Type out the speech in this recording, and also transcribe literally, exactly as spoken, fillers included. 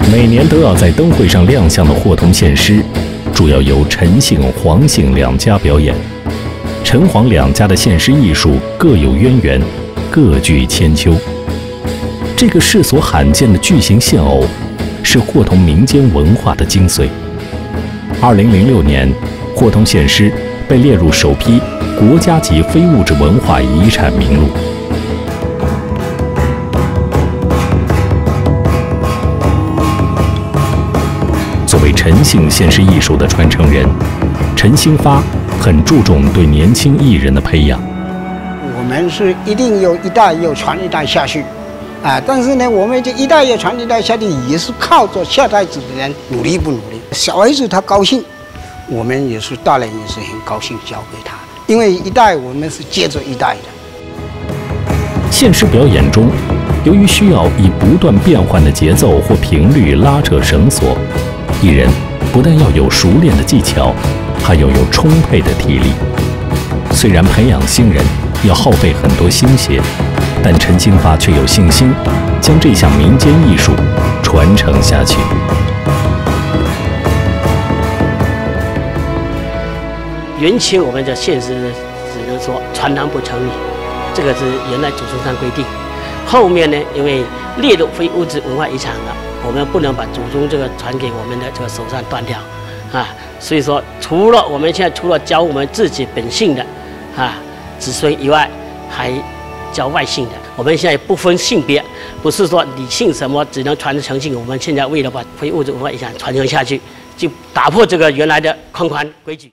每年都要在灯会上亮相的霍童献诗，主要由陈姓、黄姓两家表演。陈黄两家的献诗艺术各有渊源，各具千秋。这个世所罕见的巨型现偶，是霍童民间文化的精髓。二零零六年，霍童献诗被列入首批国家级非物质文化遗产名录。作为陈姓献诗艺术的传承人，陈兴发很注重对年轻艺人的培养。 我们是一定有一代又传一代下去，啊，但是呢，我们这一代又传一代下去，也是靠着下代子的人努力不努力。小孩子他高兴，我们也是大人也是很高兴教给他，因为一代我们是接着一代的。 献诗表演中，由于需要以不断变换的节奏或频率拉扯绳索，艺人不但要有熟练的技巧，还要有充沛的体力。虽然培养新人要耗费很多心血，但陈兴发却有信心将这项民间艺术传承下去。 原先我们的献诗只能说传堂不成礼，这个是原来祖宗上规定。后面呢，因为列入非物质文化遗产了，我们不能把祖宗这个传给我们的这个手上断掉，啊，所以说除了我们现在除了教我们自己本姓的，啊子孙以外，还教外姓的。我们现在不分性别，不是说你姓什么只能传承姓。我们现在为了把非物质文化遗产传承下去，就打破这个原来的框框规矩。